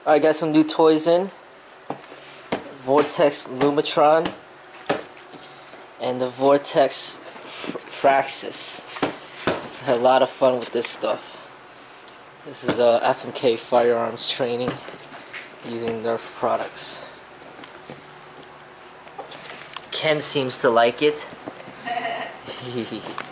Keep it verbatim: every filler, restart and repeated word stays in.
I got some new toys in. Vortex Lumatron and the Vortex Praxis. So I had a lot of fun with this stuff. This is uh, F M K Firearms training using Nerf products. Ken seems to like it.